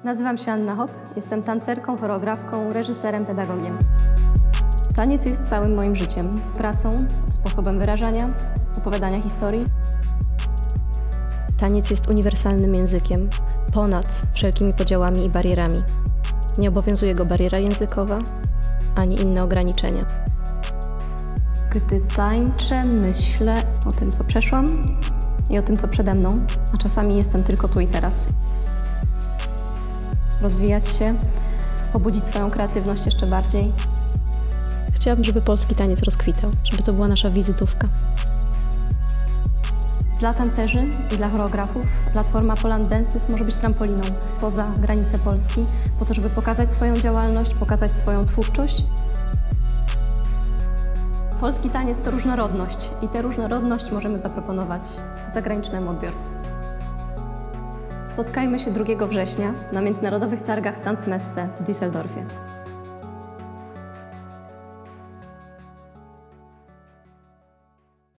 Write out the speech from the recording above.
Nazywam się Anna Hop, jestem tancerką, choreografką, reżyserem, pedagogiem. Taniec jest całym moim życiem, pracą, sposobem wyrażania, opowiadania historii. Taniec jest uniwersalnym językiem, ponad wszelkimi podziałami i barierami. Nie obowiązuje go bariera językowa, ani inne ograniczenia. Gdy tańczę, myślę o tym, co przeszłam i o tym, co przede mną, a czasami jestem tylko tu i teraz. Rozwijać się, pobudzić swoją kreatywność jeszcze bardziej. Chciałabym, żeby polski taniec rozkwitał, żeby to była nasza wizytówka. Dla tancerzy i dla choreografów platforma Poland Dances może być trampoliną poza granice Polski, po to, żeby pokazać swoją działalność, pokazać swoją twórczość. Polski taniec to różnorodność i tę różnorodność możemy zaproponować zagranicznemu odbiorcy. Spotkajmy się 2 września na Międzynarodowych Targach Tanzmesse w Düsseldorfie.